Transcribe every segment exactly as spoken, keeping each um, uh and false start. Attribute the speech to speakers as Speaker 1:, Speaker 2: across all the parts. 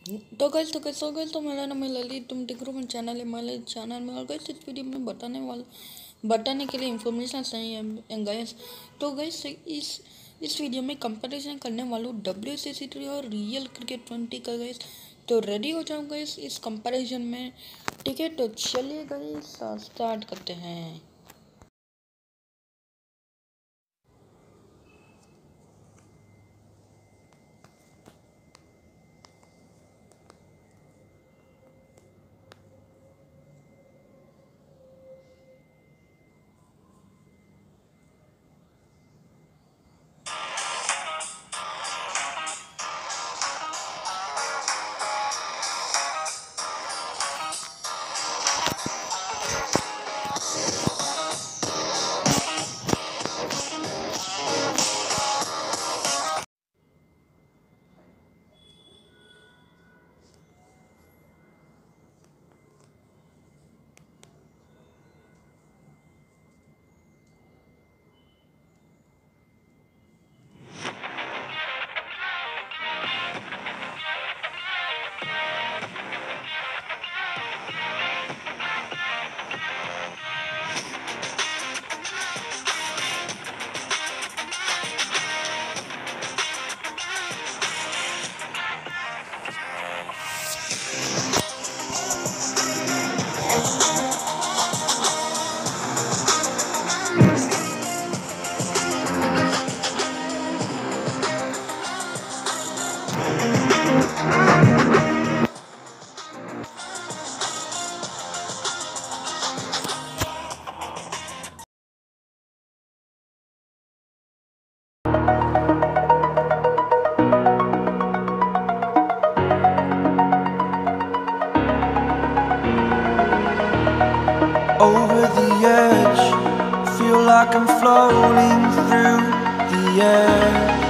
Speaker 1: तो गाइस तो कैसे हो गाइस तो मेरा नाम है ललित, तुम देख रहे हो चैनल है मेरे चैनल में। और गाइस इस वीडियो में बताने वाला बताने के लिए इंफॉर्मेशन सही है गाइस। तो गाइस इस इस वीडियो में कंपैरिजन करने वाला हूँ डब्ल्यू सी सी थ्री और रियल क्रिकेट ट्वेंटी का गाइस। तो रेडी हो जाओ गाइस इस कंपैरिजन में, ठीक है। तो चलिए गाइस स्टार्ट करते हैं।
Speaker 2: Over the edge, feel like I'm floating through the air.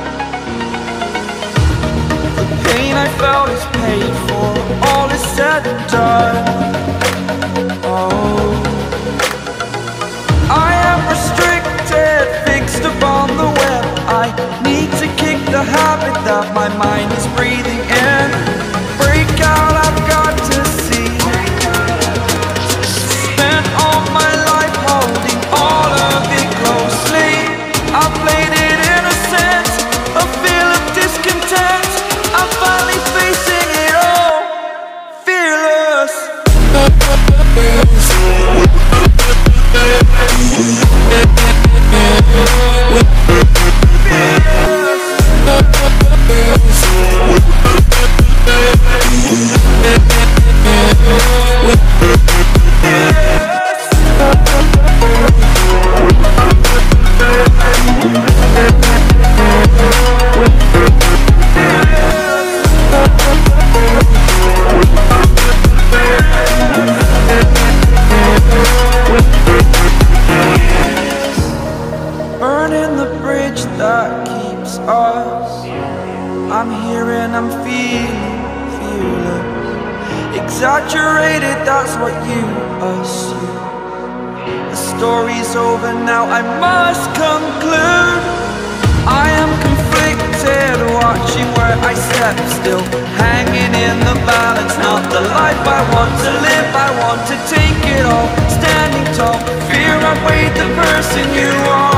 Speaker 2: The pain I felt is paid for, all is said and done. Oh, I am restricted, fixed upon the web. I need to kick the habit that my mind is breathing in. Break out, I've got to see. Spent all my life holding all of it closely. I played it innocent, a feel of discontent. I'm finally facing it all, fearless. Burning the bridge that keeps us. I'm here and I'm feeling fearless. Exaggerated, that's what you assume. The story's over now, I must conclude. I am conflicted, watching where I step still, hanging in the balance. Not the life I want to live, I want to take it all. Standing tall, fear I weighed the person you are.